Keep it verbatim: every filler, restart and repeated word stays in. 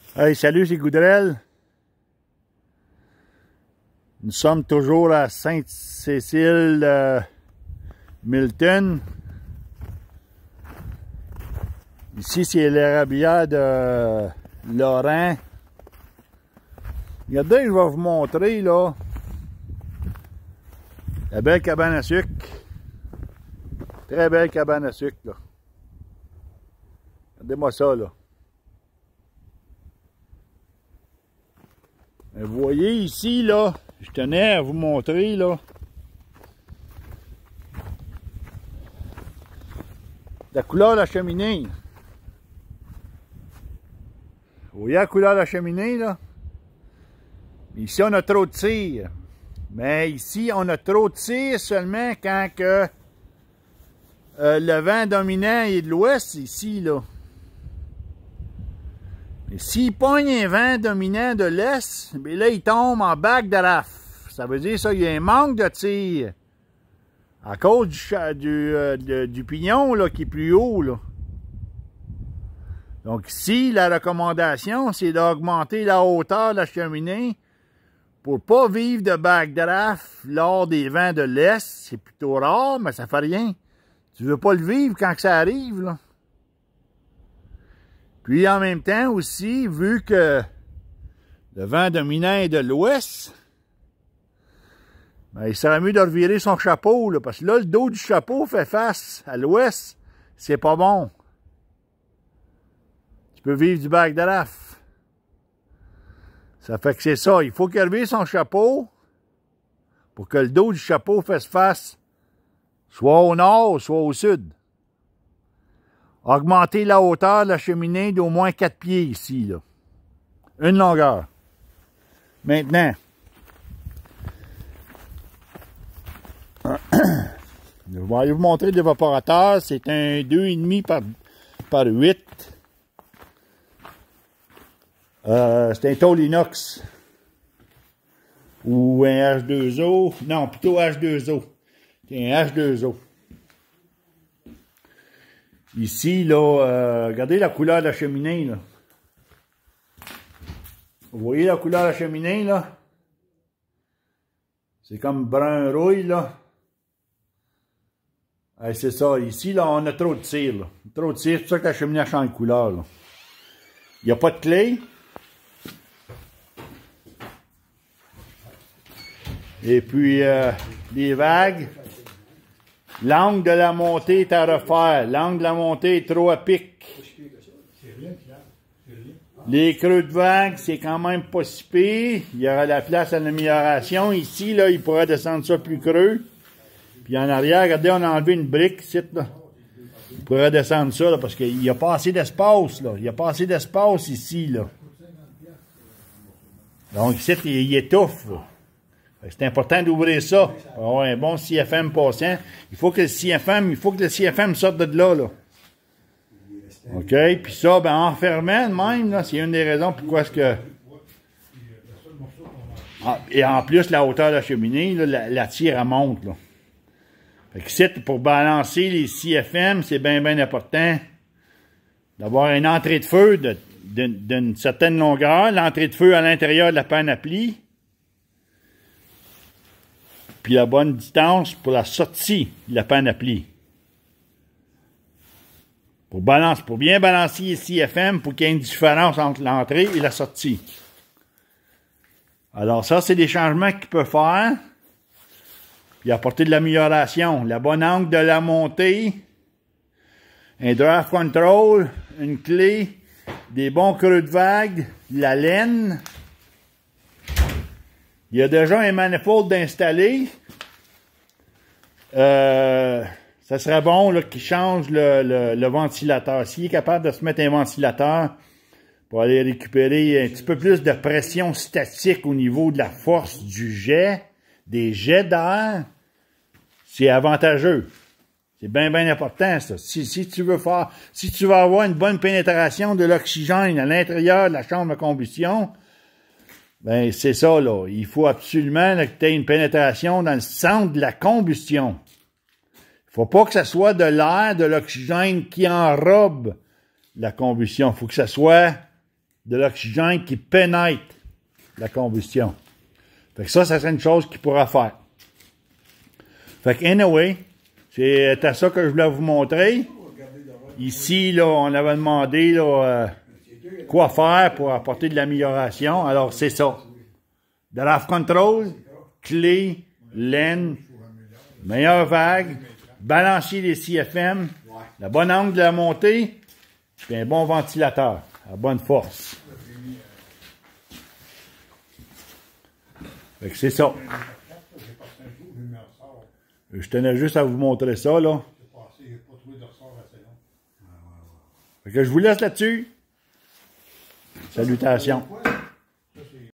Hey, salut, c'est Goudrel. Nous sommes toujours à Sainte-Cécile euh, Milton. Ici, c'est l'érablière de Laurent. Regardez, je vais vous montrer là la belle cabane à sucre. Très belle cabane à sucre là. Regardez-moi ça là. Vous voyez ici là, je tenais à vous montrer là la couleur de la cheminée. Vous voyez la couleur de la cheminée là? Ici on a trop de cire. Mais ici on a trop de cire seulement quand que euh, le vent dominant est de l'ouest ici là. Mais s'il pogne un vent dominant de l'est, bien là, il tombe en bac de raf. Ça veut dire ça, il y a un manque de tir. À cause du, du, euh, de, du pignon là, qui est plus haut. Là. Donc ici, la recommandation, c'est d'augmenter la hauteur de la cheminée pour ne pas vivre de bac de raf lors des vents de l'est. C'est plutôt rare, mais ça fait rien. Tu ne veux pas le vivre quand ça arrive, là. Puis en même temps aussi, vu que le vent dominant est de l'ouest, ben, il serait mieux de revirer son chapeau, là, parce que là, le dos du chapeau fait face à l'ouest, c'est pas bon. Tu peux vivre du bac de raf. Ça fait que c'est ça, il faut qu'il revire son chapeau pour que le dos du chapeau fasse face soit au nord, soit au sud. Augmenter la hauteur de la cheminée d'au moins quatre pieds ici, là. Une longueur. Maintenant, je vais aller vous montrer l'évaporateur. C'est un deux virgule cinq par, par huit. Euh, c'est un tôle inox. Ou un H deux O. Non, plutôt H deux O. C'est un H deux O. Ici, là, euh, regardez la couleur de la cheminée, là. Vous voyez la couleur de la cheminée, là? C'est comme brun rouille, là. Hey, c'est ça. Ici, là, on a trop de cire, là. Trop de cire, c'est pour ça que la cheminée change de couleur, là. Il n'y a pas de clé. Et puis, euh, les vagues. L'angle de la montée est à refaire. L'angle de la montée est trop à pic. Les creux de vague, c'est quand même pas si pire. Il y aura la place à l'amélioration. Ici, là, il pourrait descendre ça plus creux. Puis en arrière, regardez, on a enlevé une brique ici, là. Il pourrait descendre ça, là, parce qu'il n'y a pas assez d'espace, là. Il n'y a pas assez d'espace ici, là. Donc ici, il, il étouffe, là. C'est important d'ouvrir ça. Pour avoir un bon C F M patient. Il faut que le C F M, il faut que le C F M sorte de là, là. OK? Puis ça, ben, en fermant même, là, c'est une des raisons pourquoi est-ce que. Ah, et en plus, la hauteur de la cheminée, là, la, la tire, elle monte, là. Fait que ici, pour balancer les C F M, c'est bien, bien important d'avoir une entrée de feu d'une certaine longueur, l'entrée de feu à l'intérieur de la panoplie. Puis la bonne distance pour la sortie de la panoplie. Pour, balance, pour bien balancer les C F M, pour qu'il y ait une différence entre l'entrée et la sortie. Alors ça, c'est des changements qu'il peut faire. Puis apporter de l'amélioration. La bonne angle de la montée. Un draft control. Une clé. Des bons creux de vague. La laine. Il y a déjà un manifold d'installer. Euh, ça serait bon qu'il change le, le, le ventilateur. S'il est capable de se mettre un ventilateur pour aller récupérer un petit peu plus de pression statique au niveau de la force du jet, des jets d'air, c'est avantageux. C'est bien, bien important, ça. Si, si tu veux faire, si tu veux avoir une bonne pénétration de l'oxygène à l'intérieur de la chambre de combustion, ben, c'est ça, là. Il faut absolument là, que tu aies une pénétration dans le centre de la combustion. Il ne faut pas que ce soit de l'air, de l'oxygène qui enrobe la combustion. Il faut que ce soit de l'oxygène qui pénètre la combustion. Fait que ça, ça serait une chose qu'il pourra faire. Fait que, anyway, c'est à ça que je voulais vous montrer. Ici, là, on avait demandé là, euh, quoi faire pour apporter de l'amélioration. Alors, c'est ça. Draft control, clé, laine, meilleure vague, balancier des C F M, la bonne angle de la montée, puis un bon ventilateur, à bonne force. Fait que c'est ça. Je tenais juste à vous montrer ça, là. Fait que je vous laisse là-dessus. Salutations.